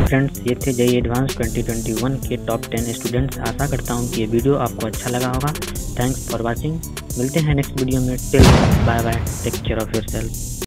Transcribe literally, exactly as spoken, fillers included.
Friends, ये थे JEE advance twenty twenty one के टॉप टेन स्टूडेंट्स। आशा करता हूँ कि ये वीडियो आपको अच्छा लगा होगा। Thanks for watching. मिलते हैं नेक्स्ट वीडियो में। Till bye bye, take care of yourself.